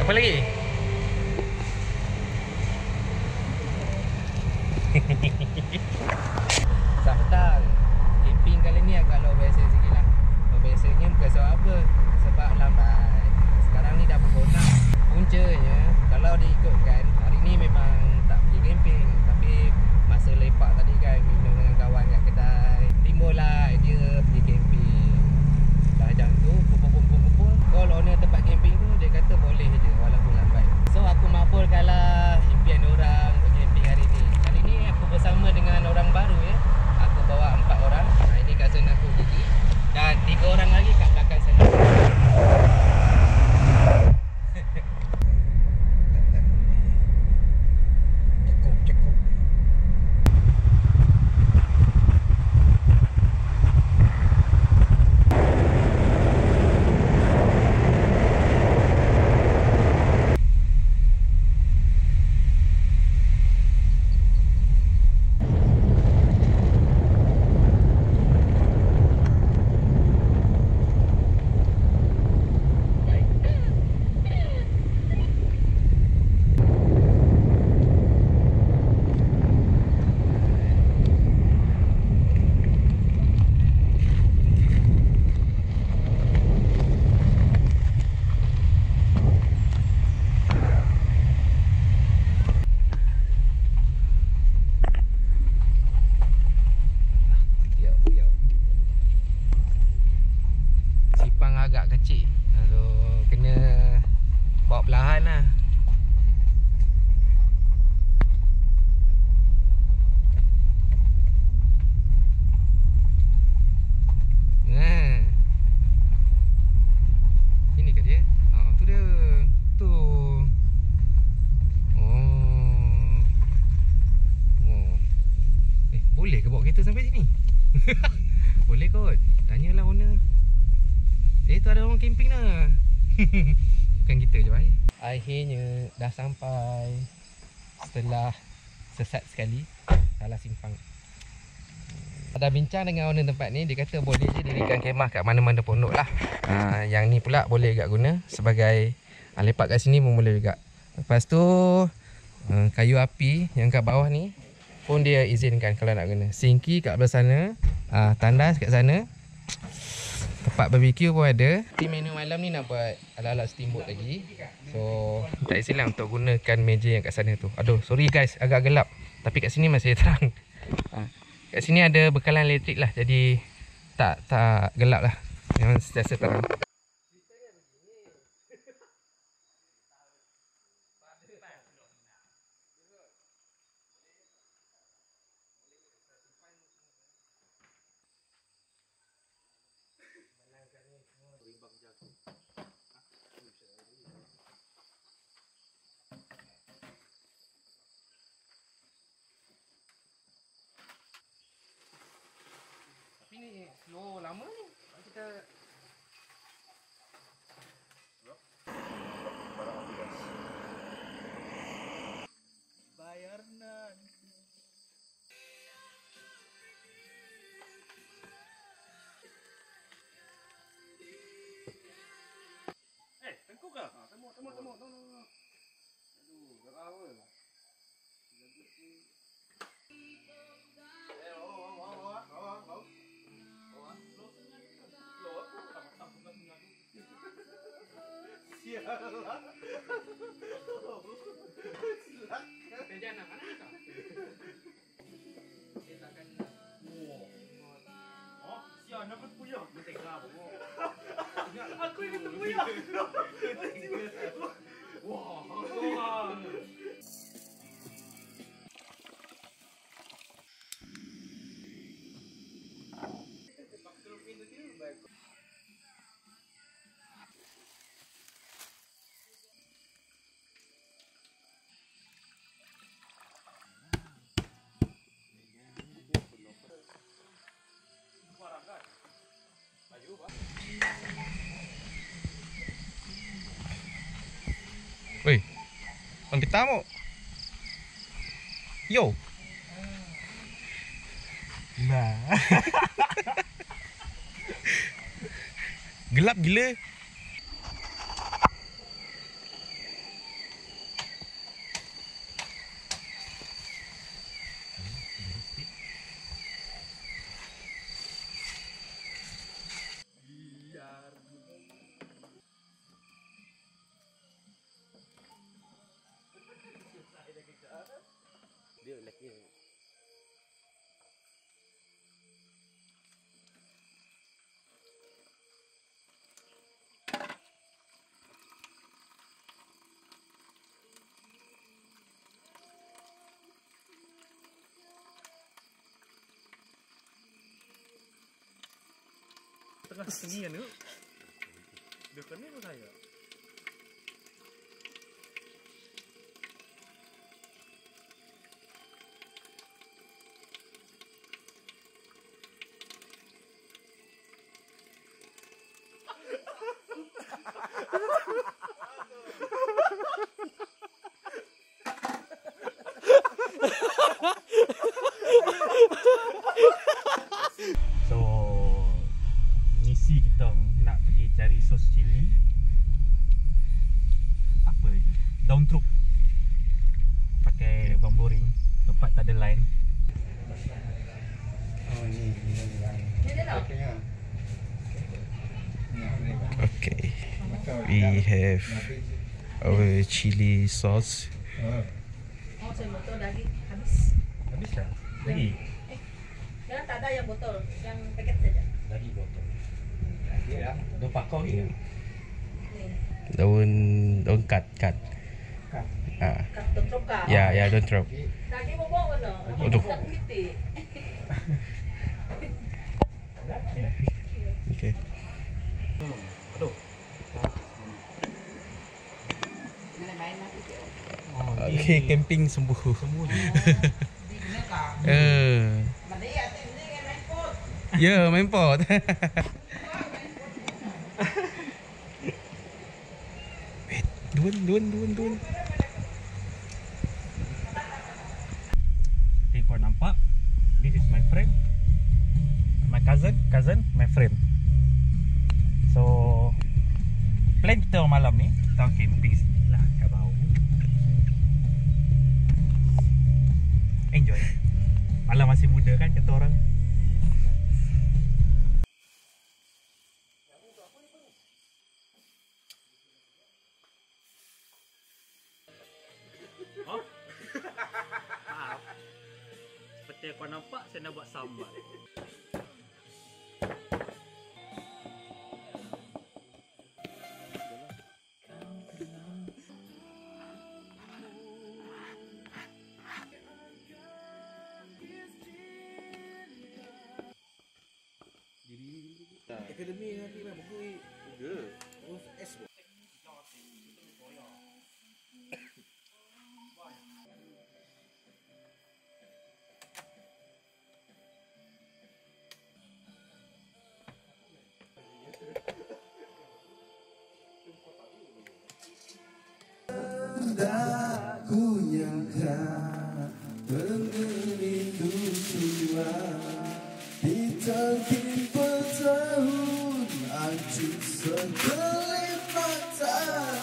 Apa lagi? Selamat petang. Camping kali ni agak low biasa sikit lah. Low biasanya bukan sebab apa, sebab lambat. Sekarang ni dah pukul 6. Puncanya kalau diikutkan hari ni memang tak pergi camping, tapi masa lepak tadi kan minum dengan kawan kat kedai, timbullah idea pergi camping. Dah jam tu kumpul-kumpul, call owner tempat camping tu, dia kata boleh je walaupun lambat. So aku makbulkanlah impian orang untuk camping hari ni. Kali ni aku bersama dengan orang baru ya. Aku bawa 4 orang. Ini cousin aku Gigi dan 3 orang lagi kat belakang sana. Agak kecil, so kena bawa perlahan lah. Ini ke dia? Tu dia. Tu. Boleh ke bawa kereta sampai sini? Boleh kot. Tanyalah owner. Tu ada orang camping dah. Bukan kita je baik. Akhirnya dah sampai. Setelah sesat sekali, salah simpang. Ada bincang dengan owner tempat ni, dia kata boleh je dirikan kemah kat mana-mana pondok lah. Yang ni pula boleh agak guna sebagai lepak kat sini pun boleh juga. Lepas tu kayu api yang kat bawah ni pun dia izinkan kalau nak guna. Singki kat belah sana, tandas kat sana. Tempat barbecue pun ada. Menu malam ni nak buat ala-ala steamboat lagi. So tak isilah untuk gunakan meja yang kat sana tu. Aduh, sorry guys, agak gelap. Tapi kat sini masih terang. Kat sini ada bekalan elektrik lah. Jadi tak gelap lah. Memang sentiasa terang. Tapi ni slow lama ni. Kita bayar nan. Tengkuk ke? Tengok. Aduh, gerah apa? Sialah. Silakan. Mana kau? Silakan. Siapa nak puyah? Tega bongok. Aku ini puyah. Wah. Woi, orang kita mau. Yo. Nah. Gelap gila. Tengah tinggian tu. Dia kena ke saya? So misi kita nak pergi cari sos cili. Apa lagi? Daun truk. Pakai bambu ring. Tempat tak ada line. Oh ni Okay, we have our chili sauce. Oh, saya botol daging habis. habis dah. Lagi. Jangan tak ada yang botol, yang paket saja. Lagi botol. Dah pakau ni. Daun cut. Ah, Karton troka. ya, don't throw. Daging bobok mana? Aduh. Tak putih. Okay. Aduh. Okay, camping sembuh. Semua Ya, main pot. Wait, dun. Okay, kau nampak? This is my friend. My cousin, my friend. So plan kita malam ni, kita camping sini lah kat bawah. Enjoy. Malam masih muda kan kata orang. Oh. Maaf. Seperti yang kau nampak, saya nak buat sambal. Akademi nanti mah buku oh S Ku nyangka begitu semua ditangkap bertahun anjing sekelip mata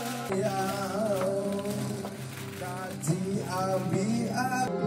yang tadi ambil aku.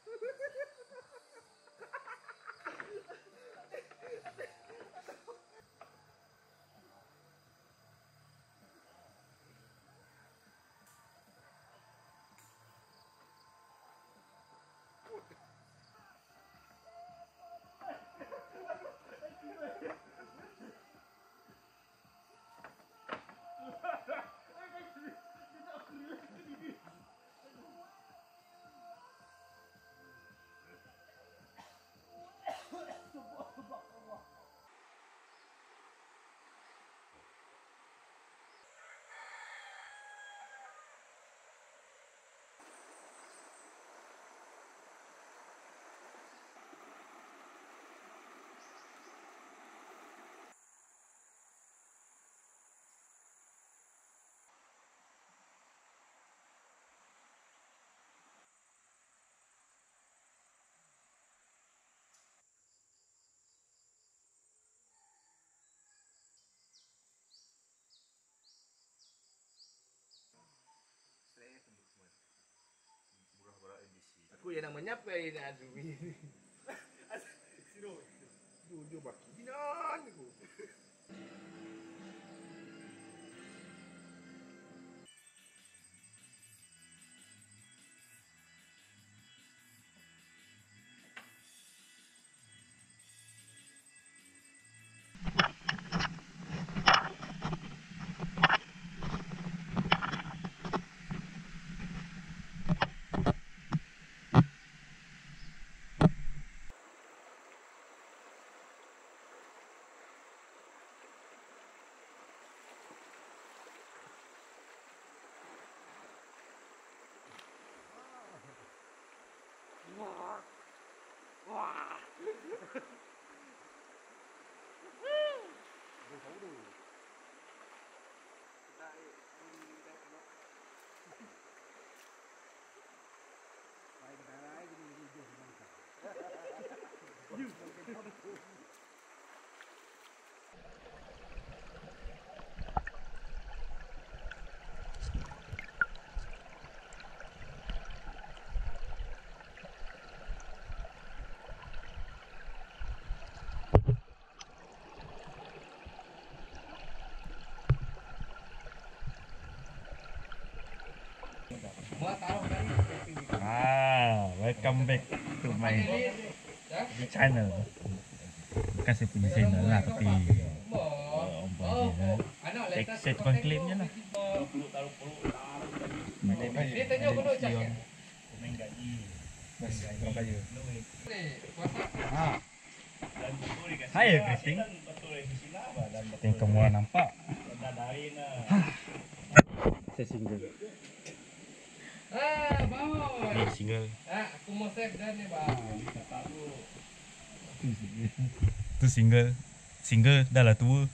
Aku yang nak menyapai nak adu. Jujur baki dinan aku. Welcome back to my channel. Bukan saya punya channel lah, tapi saya tukang claim je lah. Dia tanya aku nak cakap. Hai Kristing. Yang kamu nampak. Saya single. Bawah. Ni single. Aku mau save dan ni bang. Tu single. Single dah lah tua.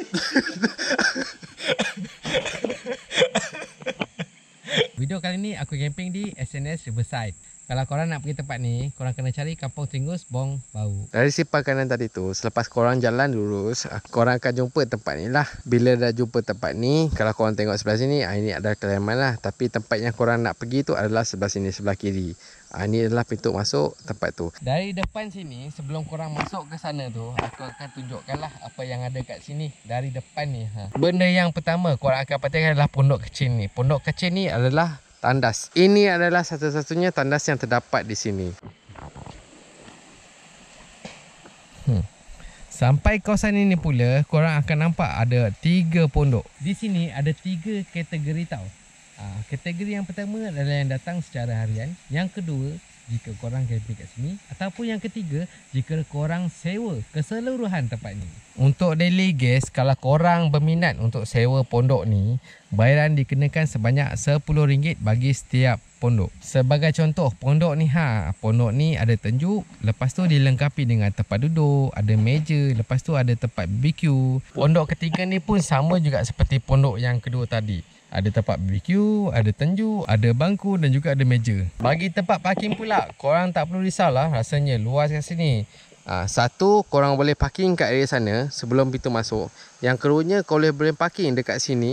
Video kali ni aku camping di SNS Riverside. Kalau korang nak pergi tempat ni, korang kena cari Kampung Tringus Bong Bau. Dari sipar kanan tadi tu, selepas korang jalan lurus, korang akan jumpa tempat ni lah. Bila dah jumpa tempat ni, kalau korang tengok sebelah sini, ini adalah kediaman lah. Tapi tempat yang korang nak pergi tu adalah sebelah sini, sebelah kiri. Ini adalah pintu masuk tempat tu. Dari depan sini, sebelum korang masuk ke sana tu, aku akan tunjukkan lah apa yang ada kat sini. Dari depan ni. Benda yang pertama korang akan perhatikan adalah pondok kecil ni. Pondok kecil ni adalah tandas. Ini adalah satu-satunya tandas yang terdapat di sini. Sampai kawasan ini pula, korang akan nampak ada 3 pondok. Di sini ada 3 kategori tau. Kategori yang pertama adalah yang datang secara harian. Yang kedua, jika korang camping kat sini. Ataupun yang ketiga, jika korang sewa keseluruhan tempat ni. Untuk daily guest, kalau korang berminat untuk sewa pondok ni, bayaran dikenakan sebanyak RM10 bagi setiap pondok. Sebagai contoh, pondok ni ada tenjuk, lepas tu dilengkapi dengan tempat duduk, ada meja, lepas tu ada tempat BBQ. Pondok ketiga ni pun sama juga seperti pondok yang kedua tadi. Ada tempat BBQ, ada tenjuk, ada bangku dan juga ada meja. Bagi tempat parking pula, korang tak perlu risaulah, rasanya luas kat sini. Satu, korang boleh parking kat area sana sebelum pintu masuk. Yang keduanya, korang boleh parking dekat sini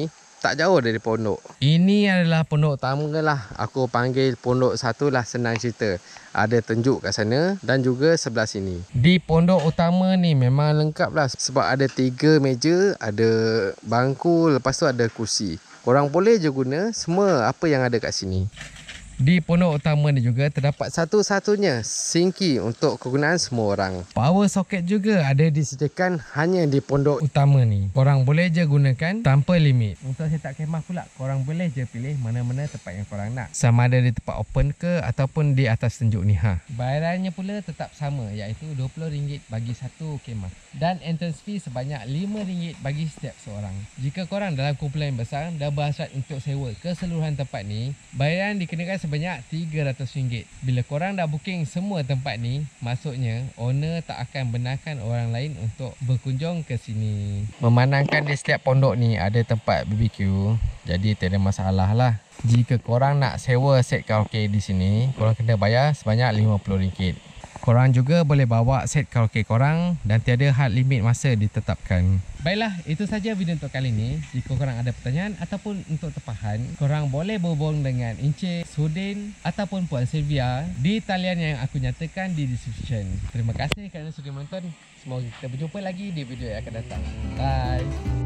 tak jauh dari pondok. Ini adalah pondok utama lah. Aku panggil pondok satu lah, senang cerita. Ada tunjuk kat sana dan juga sebelah sini. Di pondok utama ni memang lengkap lah. Sebab ada 3 meja, ada bangku, lepas tu ada kursi. Korang boleh je guna semua apa yang ada kat sini. Di pondok utama ni juga terdapat satu-satunya sinki untuk kegunaan semua orang. Power socket juga ada disediakan hanya di pondok utama ni. Korang boleh je gunakan tanpa limit. Untuk setup kemah pula, korang boleh je pilih mana-mana tempat yang korang nak. Sama ada di tempat open ke ataupun di atas tunjuk ni. Bayarannya pula tetap sama, iaitu RM20 bagi satu kemah. Dan entrance fee sebanyak RM5 bagi setiap seorang. Jika korang dalam kumpulan yang besar dan berhasrat untuk sewa keseluruhan tempat ni, bayaran dikenakan sebanyak RM300. Bila korang dah booking semua tempat ni, maksudnya owner tak akan benarkan orang lain untuk berkunjung ke sini. Memandangkan di setiap pondok ni ada tempat BBQ, jadi tiada masalah lah. Jika korang nak sewa set karaoke di sini, korang kena bayar sebanyak RM50. Korang juga boleh bawa set karaoke korang dan tiada had limit masa ditetapkan. Baiklah, itu saja video untuk kali ini. Jika korang ada pertanyaan ataupun untuk tempahan, korang boleh berhubung dengan Encik, Sudin ataupun Puan Sylvia di talian yang aku nyatakan di description. Terima kasih kerana sudi menonton. Semoga kita berjumpa lagi di video yang akan datang. Bye.